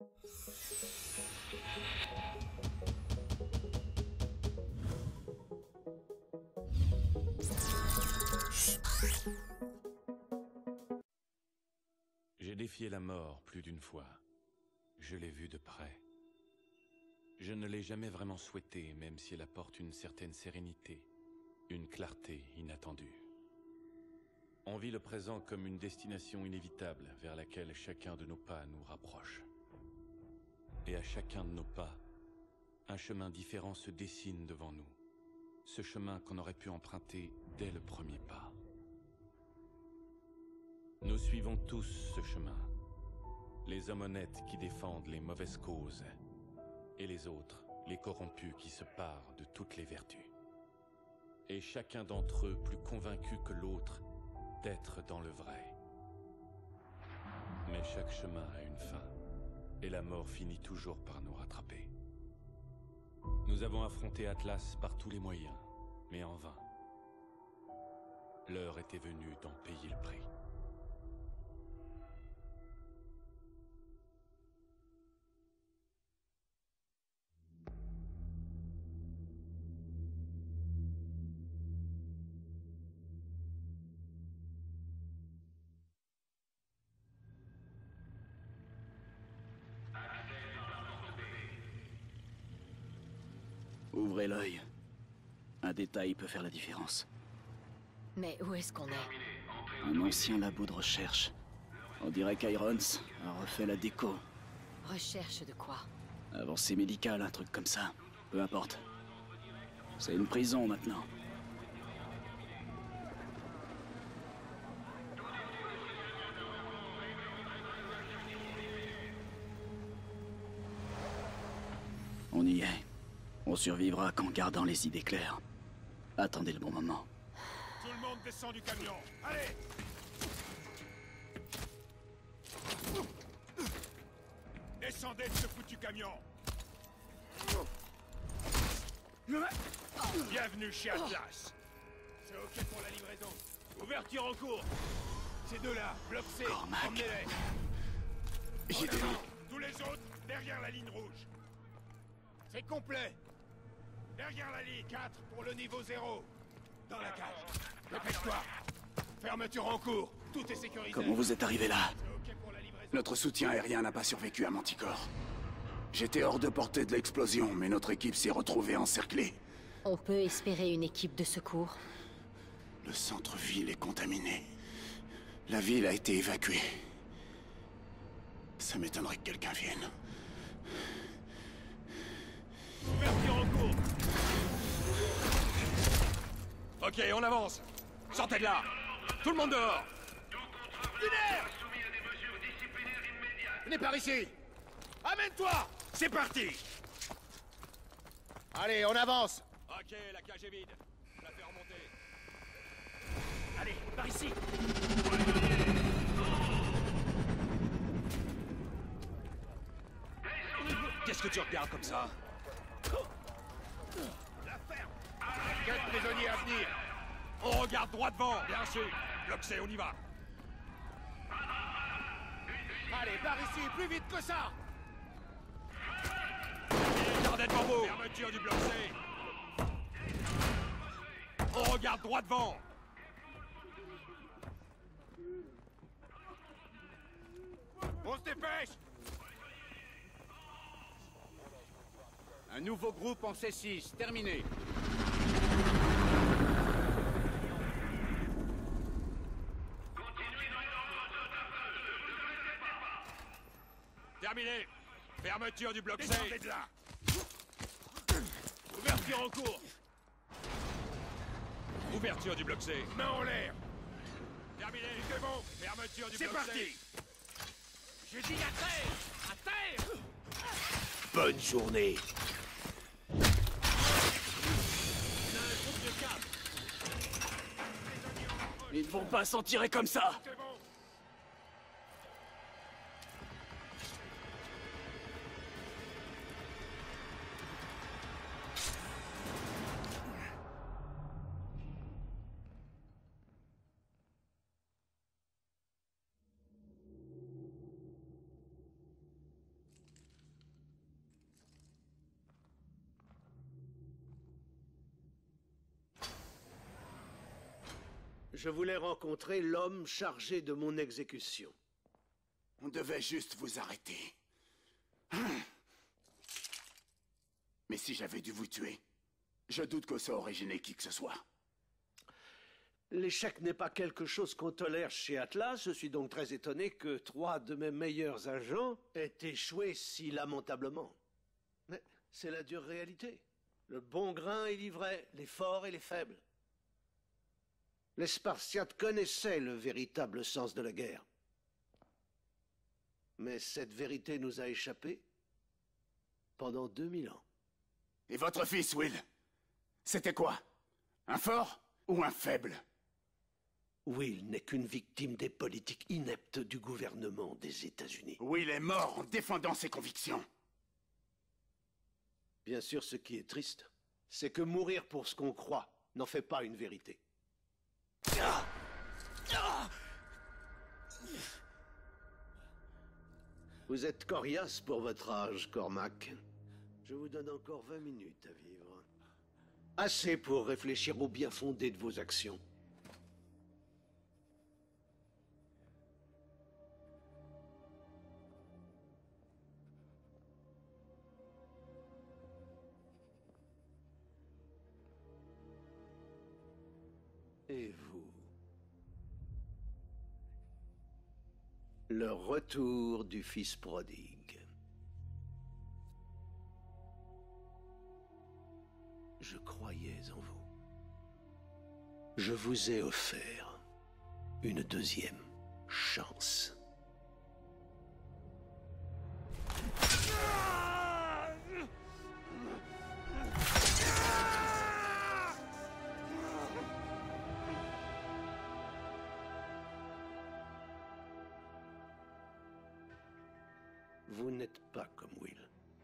J'ai défié la mort plus d'une fois. Je l'ai vue de près. Je ne l'ai jamais vraiment souhaitée, même si elle apporte une certaine sérénité, une clarté inattendue. On vit le présent comme une destination inévitable vers laquelle chacun de nos pas nous rapproche. Et à chacun de nos pas, un chemin différent se dessine devant nous. Ce chemin qu'on aurait pu emprunter dès le premier pas. Nous suivons tous ce chemin. Les hommes honnêtes qui défendent les mauvaises causes. Et les autres, les corrompus qui se parent de toutes les vertus. Et chacun d'entre eux plus convaincu que l'autre d'être dans le vrai. Mais chaque chemin a une fin, et la mort finit toujours par nous rattraper. Nous avons affronté Atlas par tous les moyens, mais en vain. L'heure était venue d'en payer le prix. Ouvrez l'œil. Un détail peut faire la différence. Mais où est-ce qu'on est? Un ancien labo de recherche. On dirait qu'Irons a refait la déco. Recherche de quoi? Avancée médicale, un truc comme ça. Peu importe. C'est une prison maintenant. On y est. On survivra qu'en gardant les idées claires. Attendez le bon moment. Tout le monde descend du camion. Allez! Descendez de ce foutu camion. Bienvenue chez Atlas. C'est ok pour la livraison. Ouverture en cours. Ces deux-là, bloc C, Cormac. emmenez-les. J'ai des noms. Tous les autres, derrière la ligne rouge. C'est complet. Derrière la ligne 4 pour le niveau 0. Dans la cage. Dépêche-toi. Fermeture en cours. Tout est sécurisé. Comment vous êtes arrivé là? C'est ok pour la livraison. Notre soutien aérien n'a pas survécu à Manticore. J'étais hors de portée de l'explosion, mais notre équipe s'est retrouvée encerclée. On peut espérer une équipe de secours. Le centre-ville est contaminé. La ville a été évacuée. Ça m'étonnerait que quelqu'un vienne. Ouverture en cours. Ok, on avance. Sortez de là. Tout le monde dehors. Lunaire! Venez par ici. Amène-toi. C'est parti. Allez, on avance. Ok, la cage est vide. Je la fais remonter. Allez, par ici. Qu'est-ce que tu regardes comme ça? La ferme. 4 prisonniers à venir. On regarde droit devant. Bien sûr. Bloc C, on y va. Allez, par ici, plus vite que ça. Gardez devant vous. Fermeture du bloc C. On regarde droit devant. On se dépêche. Un nouveau groupe en C6, terminé. Terminé. Fermeture du bloc C. Descendez de là. Ouverture en cours. Ouverture du bloc C. Main en l'air. Terminé. C'est bon. Fermeture du bloc C. C'est parti. J'ai dit à terre. À terre. Bonne journée. Ils ne vont pas s'en tirer comme ça. C'est bon. Je voulais rencontrer l'homme chargé de mon exécution. On devait juste vous arrêter. Mais si j'avais dû vous tuer, je doute que ça aurait gêné qui que ce soit. L'échec n'est pas quelque chose qu'on tolère chez Atlas. Je suis donc très étonné que 3 de mes meilleurs agents aient échoué si lamentablement. Mais c'est la dure réalité. Le bon grain est livré, les forts et les faibles. Les Spartiates connaissaient le véritable sens de la guerre. Mais cette vérité nous a échappé pendant 2000 ans. Et votre fils, Will? C'était quoi? Un fort ou un faible? Will n'est qu'une victime des politiques ineptes du gouvernement des États-Unis. Will est mort en défendant ses convictions. Bien sûr, ce qui est triste, c'est que mourir pour ce qu'on croit n'en fait pas une vérité. Vous êtes coriace pour votre âge, Cormac. Je vous donne encore 20 minutes à vivre. Assez pour réfléchir au bien fondé de vos actions. Et vous? Le retour du fils prodigue. Je croyais en vous. Je vous ai offert une deuxième chance. Vous n'êtes pas comme Will.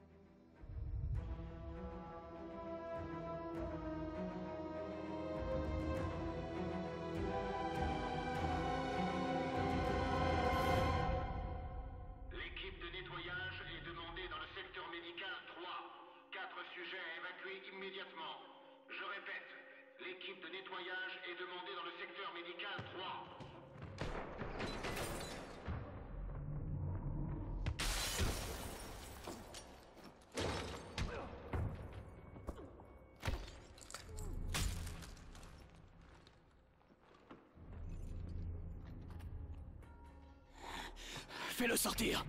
L'équipe de nettoyage est demandée dans le secteur médical 3. 4 sujets à évacuer immédiatement. Je répète, l'équipe de nettoyage est demandée dans le secteur médical 3. Fais-le sortir.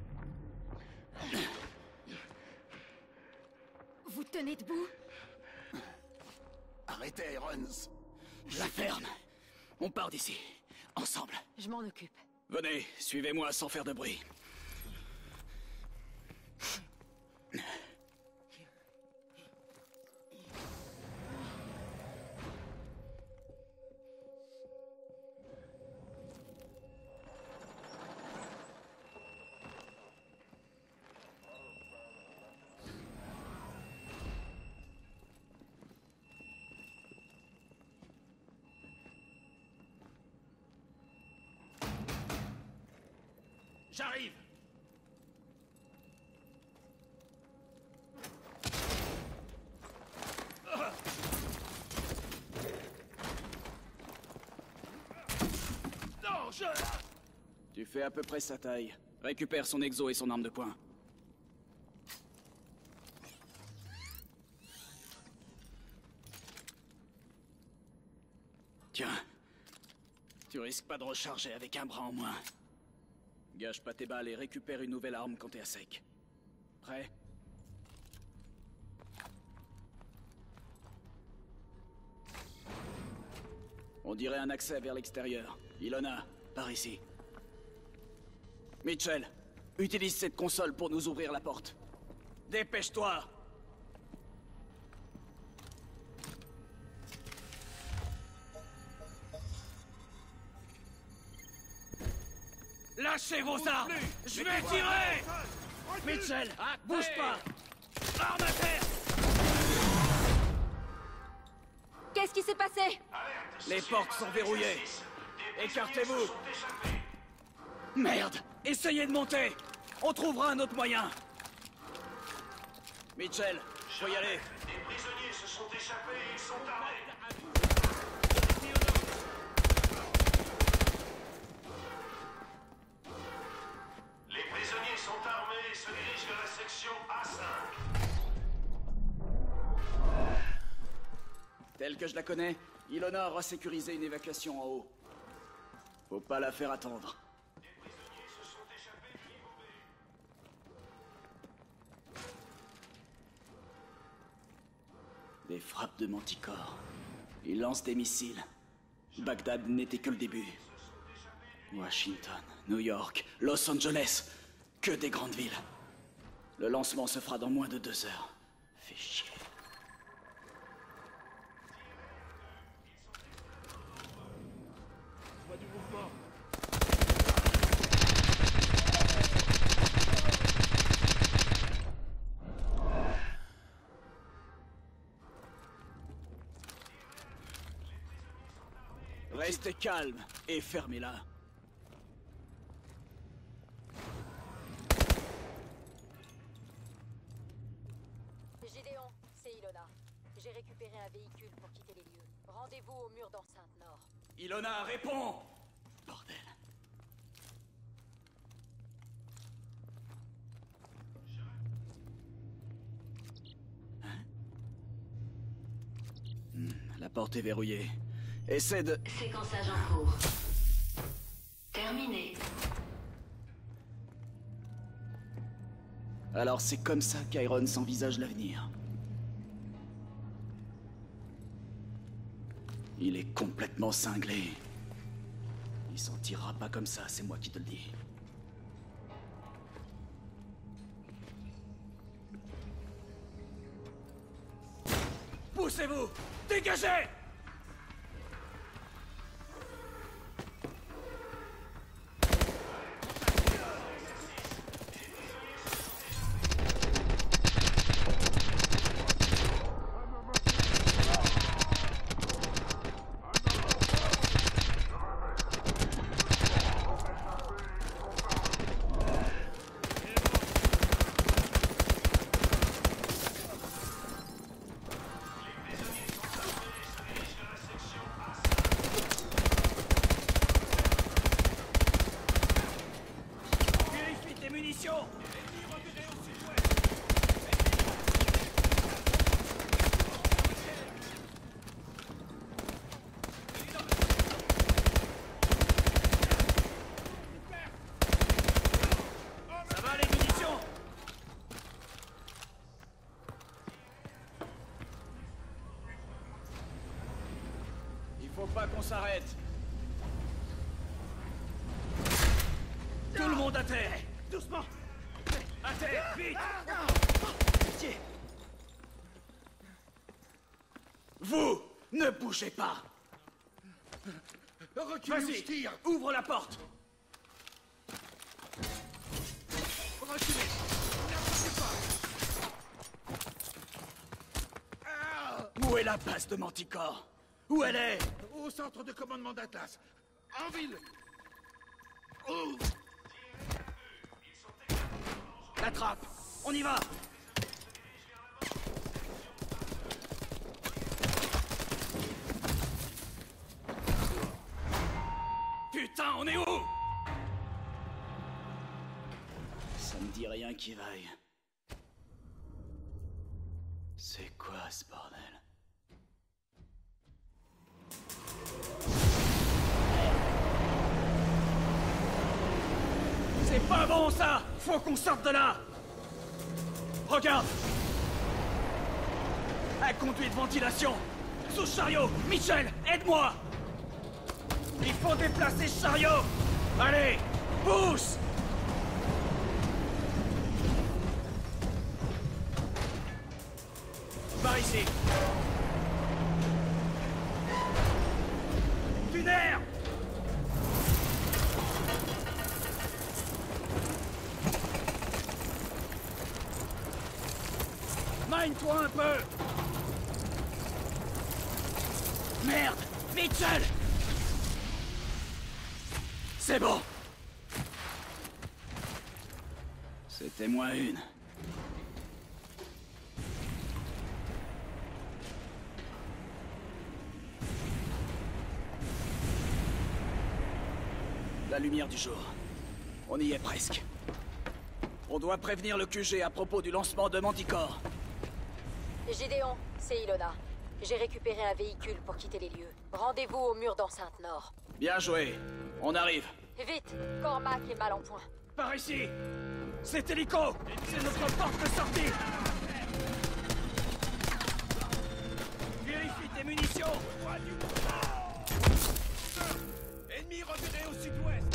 Vous tenez debout? Arrêtez, Irons. La ferme. On part d'ici. Ensemble. Je m'en occupe. Venez, suivez-moi sans faire de bruit. J'arrive! Non, Tu fais à peu près sa taille. Récupère son exo et son arme de poing. Tiens. Tu risques pas de recharger avec un bras en moins. Gâche pas tes balles et récupère une nouvelle arme quand t'es à sec. Prêt? On dirait un accès vers l'extérieur. Ilona, par ici. Mitchell, utilise cette console pour nous ouvrir la porte. Dépêche-toi! Lâchez vos armes! Je vais tirer! Mitchell, bouge pas! Arme à terre! Qu'est-ce qui s'est passé? Les portes sont verrouillées. Écartez-vous! Merde! Essayez de monter! On trouvera un autre moyen! Mitchell, faut y aller! Des prisonniers se sont échappés et ils sont armés. sont armés et se dirigent vers la section A5. Telle que je la connais, Ilona aura sécurisé une évacuation en haut. Faut pas la faire attendre. Des prisonniers se sont échappés du niveau B. Des frappes de Manticore. Ils lancent des missiles. Bagdad n'était que le début. Washington, New York, Los Angeles. Que des grandes villes. Le lancement se fera dans moins de 2 heures. Fais chier. Je vois du mouvement. Restez calme et fermez-la. Gédéon, c'est Ilona. J'ai récupéré un véhicule pour quitter les lieux. Rendez-vous au mur d'enceinte nord. Ilona, réponds! Bordel. Hein? La porte est verrouillée. Essaie de... Séquençage en cours. Terminé. Alors c'est comme ça qu'Iron s'envisage l'avenir. Il est complètement cinglé. Il s'en tirera pas comme ça, c'est moi qui te le dis. Poussez-vous! Dégagez! Faut pas qu'on s'arrête. Tout le monde à terre. Doucement. À terre, vite. Pitié. Vous, ne bougez pas. Reculez ou je Vas-y, tire. ouvre la porte. Reculez. N'approchez pas. Où est la base de Manticore? Où elle est? Au centre de commandement d'Atlas. En ville. Oh. La trappe. On y va. Putain, on est où? Ça me dit rien qui vaille. C'est quoi ce bordel? C'est pas bon ça! Faut qu'on sorte de là! Regarde! Un conduit de ventilation! Sous chariot! Michel, aide-moi! Il faut déplacer ce chariot! Allez! Pousse! Par ici! Du nerf! Mine-toi un peu! Merde! Mitchell! C'est bon! C'était moins une. La lumière du jour. On y est presque. On doit prévenir le QG à propos du lancement de Manticore. Gideon, c'est Ilona. J'ai récupéré un véhicule pour quitter les lieux. Rendez-vous au mur d'enceinte nord. Bien joué. On arrive. Vite, Cormac est mal en point. Par ici. C'est hélico. C'est notre porte de sortie. Vérifie tes munitions. Ennemi repéré au sud-ouest.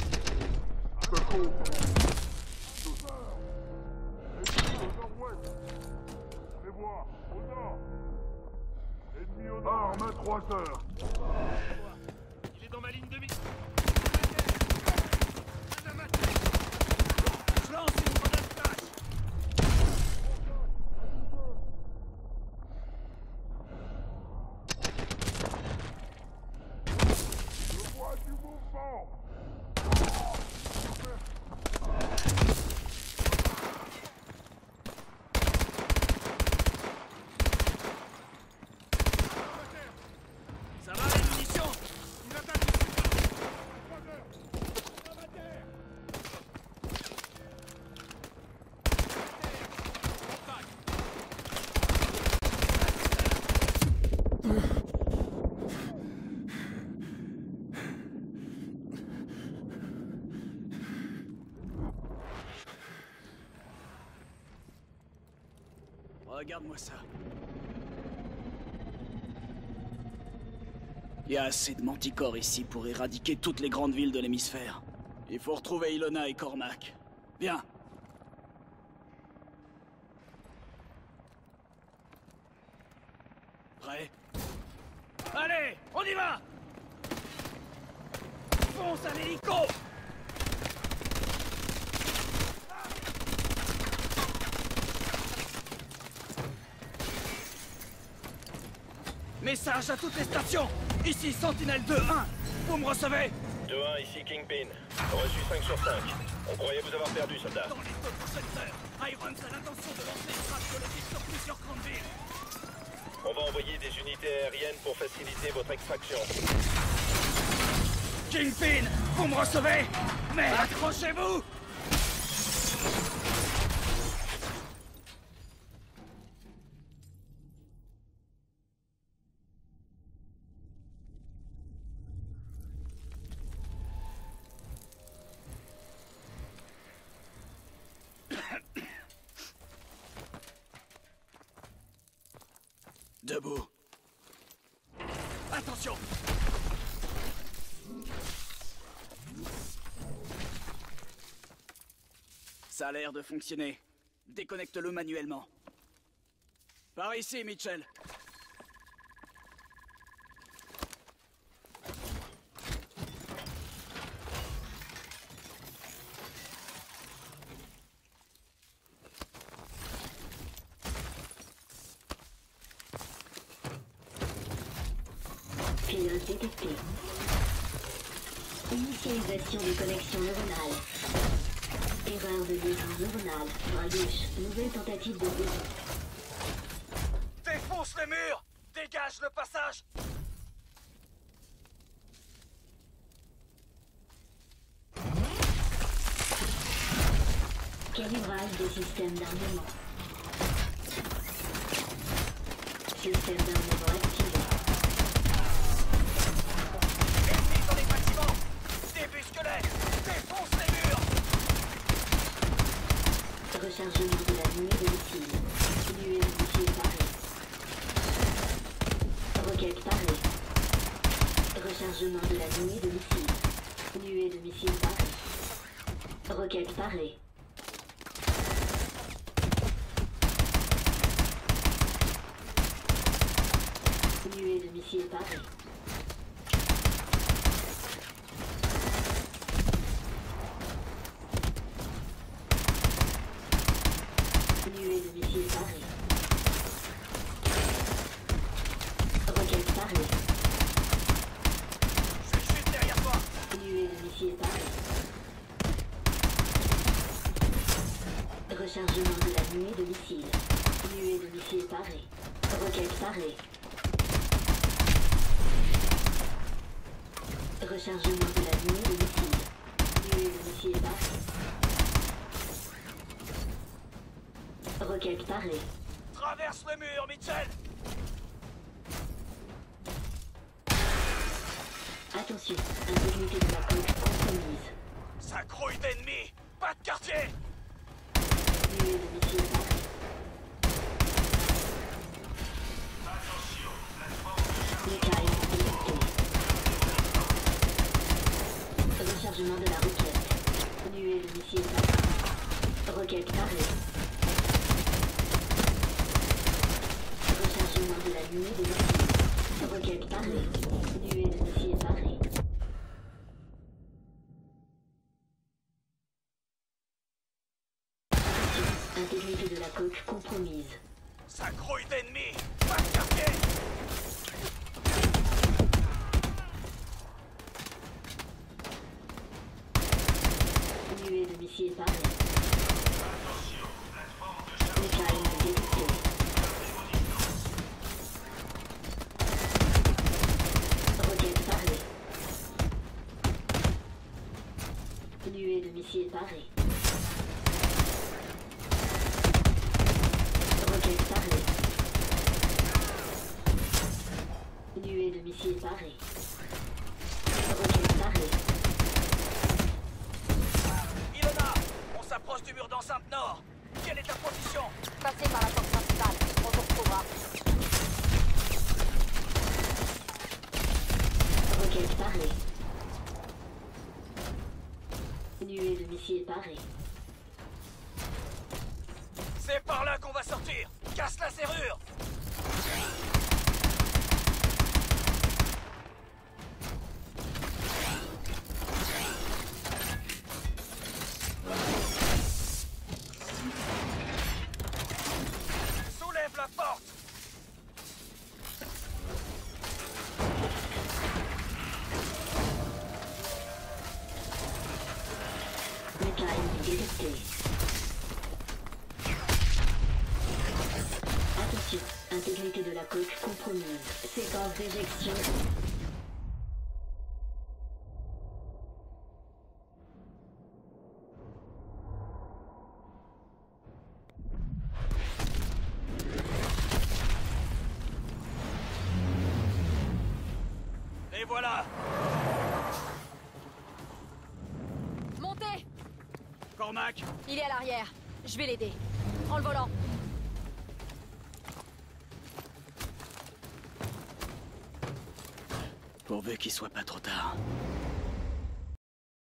Arme à 3 heures. Il est dans ma ligne de mise. Je lance une grenade flash. Je vois du mouvement. Ça va les munitions? Une attaque. 3 heures. Dans ma terre. Regarde-moi ça. Il y a assez de Manticore ici pour éradiquer toutes les grandes villes de l'hémisphère. Il faut retrouver Ilona et Cormac. Viens. Prêt? Allez, on y va! Fonce à l'hélico! Message à toutes les stations! Ici Sentinelle 2-1! Vous me recevez? 2-1, ici Kingpin. Reçu 5 sur 5. On croyait vous avoir perdu, soldat. Dans les 2 prochaines heures, Irons a l'intention de lancer une trace collective sur plusieurs grandes villes. On va envoyer des unités aériennes pour faciliter votre extraction. Kingpin, vous me recevez? Mais accrochez-vous! Debout. Attention! Ça a l'air de fonctionner. Déconnecte-le manuellement. Par ici, Mitchell. Pilote détecté. Initialisation de connexion neuronale. Erreur de liaison neuronale. Bras gauche. Nouvelle tentative de liaison. Défonce les murs! Dégage le passage! Calibrage des systèmes d'armement. Système d'armement activé. Ennemis dans les bâtiments! Débusque-les! Défonce les murs! Rechargement de la nuée de missiles. Nuée de missiles parée. Roquette parée. Rechargement de la nuée de missiles. Nuée de missiles parée. Roquette parée. Nuée de missiles parée. Nuée de missiles parée. Roquette parée. Je suis juste derrière toi! Nuée de missiles parée. Rechargement de la nuée de missiles. Nuée de missiles parée. Roquette parée. Rechargement de la nuée de missiles. Nuée de missiles parée. Roquette parée. Traverse le mur, Mitchell! Attention, intégrité de la coque compromise. Ça grouille d'ennemis! Pas de quartier! Nuée de missiles parée. Michael détecté. Rechargement de la roquette. Nuée de missiles parée. Roquette parée. Rechargement de la nuée de missiles. Roquette parée. Nuée de missiles parée. Intégrité de la coque compromise. Ça grouille d'ennemis! Pas de quartier! Nuée de missiles parée. Michael détecté. Roquette parée. Nuée de missiles parée. Roquette parée. Nuée de missiles parée. Roquette parée. Ilona! On s'approche du mur d'enceinte nord! Quelle est ta position? Passez par la porte principale, on vous retrouvera. Roquette parée. Nuée de missiles parée. C'est par là qu'on va sortir! Casse la serrure! Soulève la porte! Michael détecté. Attention, intégrité de la coque compromise. Séquence d'éjection. Et voilà! Montez! Cormac! Il est à l'arrière. Je vais l'aider. Prends le volant. Pourvu qu'il soit pas trop tard.